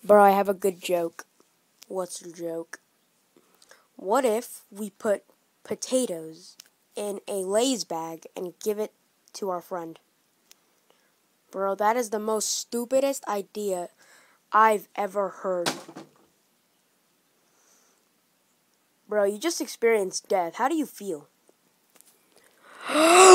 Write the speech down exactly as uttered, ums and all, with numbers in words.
Bro, I have a good joke. What's the joke? What if we put potatoes in a Lay's bag and give it to our friend? Bro, that is the most stupidest idea I've ever heard. Bro, you just experienced death. How do you feel?